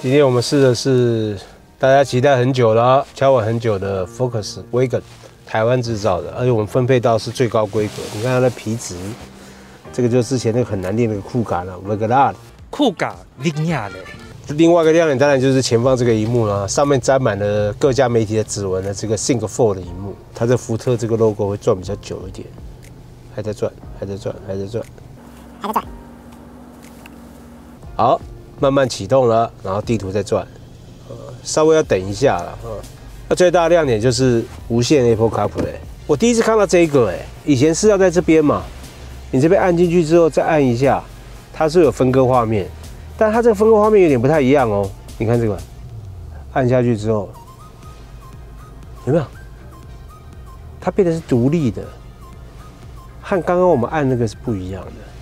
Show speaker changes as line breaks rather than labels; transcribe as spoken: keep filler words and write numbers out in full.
今天我们试的是大家期待很久了、敲碗很久的 Focus Wagon， 台湾制造的，而且我们分配到是最高规格。你看它的皮质，这个就是之前那个很难练那个酷感了 ，Wagon。
酷感厉害嘞！
另外一个亮点当然就是前方这个荧幕啦，上面沾满了各家媒体的指纹的这个 Think Four 的荧幕，它的福特这个 logo 会转比较久一点，还在转，还在转，还在转，
还在转。
好，慢慢启动了，然后地图在转，呃，稍微要等一下了，嗯。那最大的亮点就是无线 Apple CarPlay。我第一次看到这个，哎，以前是要在这边嘛，你这边按进去之后再按一下，它是有分割画面。但它这个分割画面有点不太一样哦，你看这个，按下去之后，有没有？它变得是独立的，和刚刚我们按那个是不一样的。